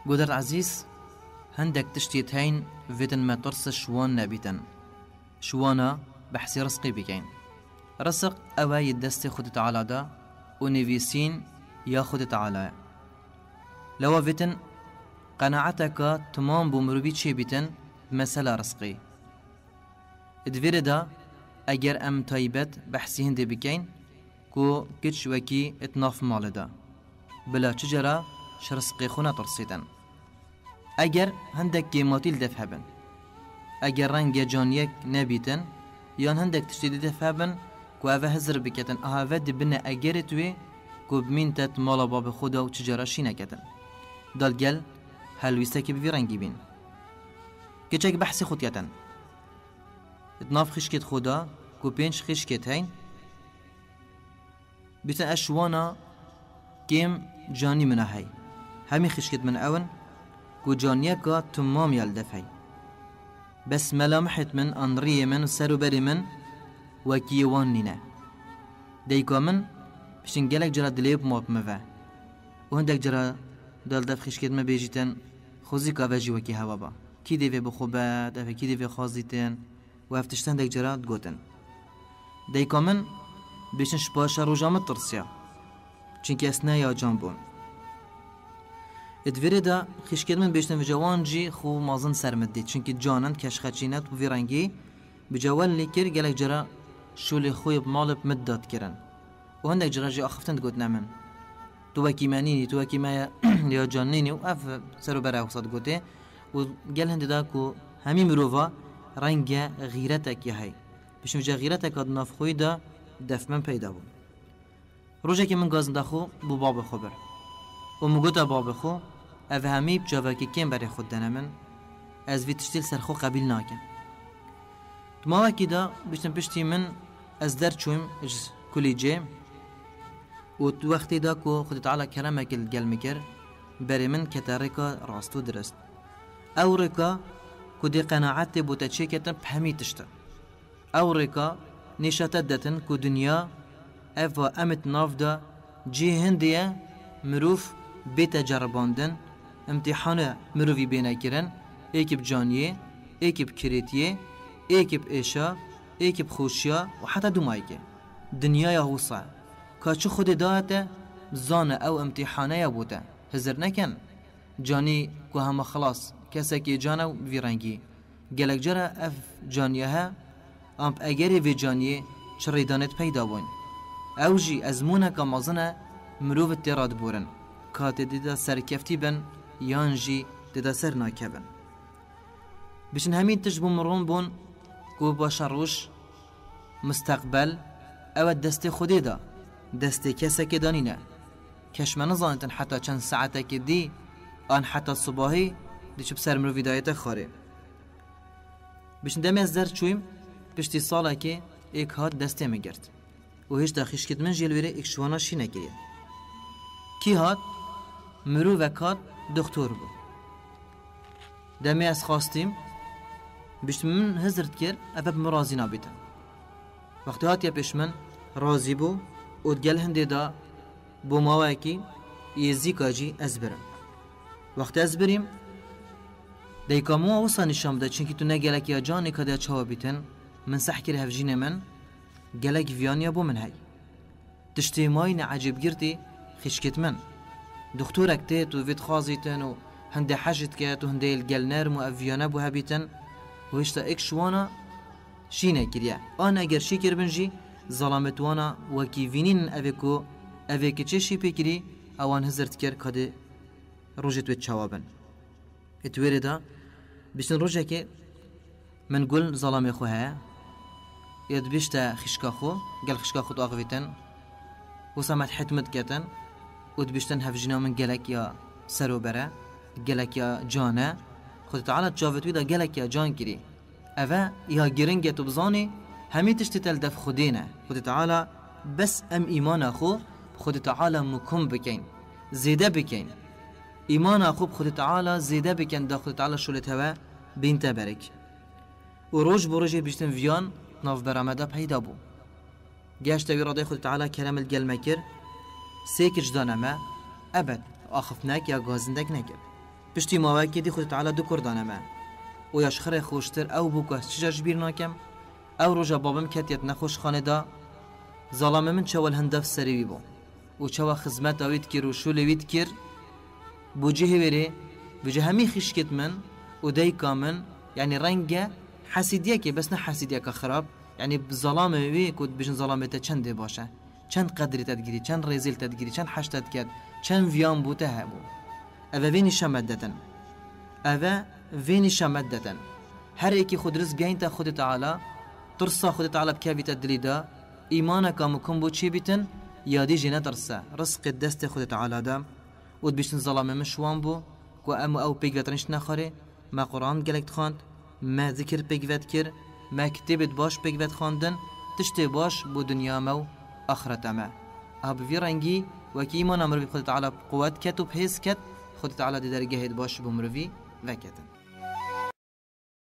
قدر عزيز هندك تشتيت هين فيدن ما ترس شوان نبيتن شوانا بحسي رزقي بكين رزق أوا يدست خود تعالى دا ونفيسين يا خود تعالى لو فيتن قناعتك تمام بمروبي تشي بيتن بمسألة رزقي ادفير دا اگر ام تايبت بحسي هندي بكين كو كتش وكي اتناف مال دا بلا چجرا شرزقي خونا ترسيدن اگر هندك قيماتيل دفهبن اگر رنگ جانيك نبيتن يان هندك تشتيد دفهبن كو اوه هزر بكتن اهاوه دبن اگر توي كو بمين تت مالا باب خدا و چجرا شينه كتن دال گل هلويستك بفي رنگي بين كچك بحثي خوديتن اتناف خشكت خدا كو بينش خشكت هين بيتن اشوانا كيم جاني من هاي همي خشكت من اون كو جانيكا تمام يلدف هاي بس ملامحت من انريه من سروبري من وكيوان نينا ديكو من بشن گلك جرا دليب موب مفا وهندك جرا دلدف خشكت ما بيجيتن خوزي كاواجي وكي هوابا كي ديوه بخوبات افا كي ديوه خازيتن و افتشتن دك جرات گوتن ديكو من بيشن شباشا روجامت ترسيا چنك اسنا يا جانبون ادویره دا خشکت من بیشتن وجوان جی خو مازن سرمدی چونکی جانند کشخچینت و ویرنگی بجوال لیکر گلک جرا شول خوی بمالب مدت کرن و هندک جرا جی آخفتند گوت نمن تو وکی منینی تو وکی ما یا جانینی و اف سرو برای خصاد گوته و گل هند دا کو همی مروفا رنگ غیرتک یهی بشم جا غیرتک ادناف خوی دا دفمن پیدا بود روزه که من گازن دخو بو باب خبر و مگوتا باب خو او همی بجاوه که کم برای خود دنمن از وی تشتیل سرخو قبیل ناکن ما وکی دا بشتن پشتی من از در چویم کلیجه و تو وقتی دا که خود تعالی کرمه کل گل مکر برای من کتارکا راستو درست او رکا که دی قناعت بوتا چه کتن بهمی تشتا او رکا نشاتت دتن که دنیا افا امت ناف دا جی هندیه مروف بیت جرباندن امتحان مروفی بینه کرن ایکب جانیه ایکب کریتیه ایکب ایشا ایکب خوشیا و حتی دومایکه دنیا یا حوصا که چو خود داته زانه او امتحانه یا بوده هزر نکن جانی که همه خلاص کسی که جانه ویرنگی گلک جره اف جانیه ها امپ اگری وی جانیه چریدانت پیدا بون او جی ازمونه که مازنه مروف تیراد بورن که دیده سرکفتی بن یان جی دیده سر ناکبن بشن همین تجبو مرون بون که باشه روش مستقبل او دست خودی دا دست کسی که دانینه کشمه نزانتن حتی چند ساعته که دی آن حتی صباحی دی چه بسر مروفی دایت خاره بشن دمی از در چویم پشتی ساله که ایک هات دسته میگرد و هیچ داخیش کت من جلویره ایک شوانا شی نکریه کی هات مرو وکات دکتر بو دمی از خواستیم بیشت من هزرت کر افب مرازی نابیتن وقتی هات یا پیش من رازی بو و دگل هنده دا بو ماوکی یزی کاجی از برم وقتی از بریم دیکامو اوصا نشام دا چنکی تو نگلک یا جانی که دا چاوا بیتن من سحکر هفجین من گلک ویانیا بو من هی تشتی ماین عجیب گرتی خشکت من دكتورك تيت وفيت خازيتن وهندي حاجت كات وهندي الجل نرم وافيانا بو هابيتن وهشتا اكشوانا شينا كريا انا اگر شكر بنجي ظلامت وانا وكي فينين افيكو افيكي تشي بكري اوان هزرت كر كده روجت وتشوابن اتوردا بشن روجك من قول ظلام خوها يد بيشتا خشكا خو قال خشكا خو اغفيتن وسمت حتمت كاتن ود بيشتن هفجنا من جلك يا سروبرة جلك يا جانا خد تعالى تجاوبت ويدا جلك يا جان كري أفا يا جرنجة تبزاني همي تشتتل دف خدينا خد تعالى بس أم إيمان أخو خد تعالى مكم بكين زيادة بكين إيمان أخو خد تعالى زيادة بكين دا خد تعالى شولت هوا بين تبارك وروج بروج بيشتن فيان ناف برامدا پیدا بو گشت ویراده خود تعالی کرم الگل مکر سیکش دانمه ابد آخفنک یا گازندک نکر پشتی ماوکی دی خود تعالی دو کردانه ما و یاشخر خوشتر او بوکه چجاش بیر ناکم او روژا بابم کتیت نخوش خانه دا ظلام من چوال هندف سریوی بو و چوا خدمت آوید کر و شول وید کر بوجه وره بوجه همی خشکت من و دای کامن يعني رنجة حسيدية كي بس نه حسيدية كخراب يعني بظلام وي كود بيجن ظلامته چند باشه چند قدری تدگیری چند رزیل تدگیری چند حشتت کرد چند ویان بوته هبو اوه وینی شمدتن اوه وینی شمدتن هر ایکی خود رز بیاین تا خود تعالی ترسا خود تعالی بکاوی تدلی دا ایمانا کامکن بو چی بیتن یادی جنه ترسا رزق دست خود تعالی دا ود بیشتن ظلامه مشوان بو کو امو او پیگوتنش نخاره ما قرآن گلکت خواند ما ذکر پیگوت کر ما کتبت باش پیگوت خواندن تشتی باش بو دنیا مو آخرت ما اب وی رنگی وکی ایمان امر بی خود تعالی قوت کت و بحیث کت خود تعالی دی درگه باش بو مروی وکتن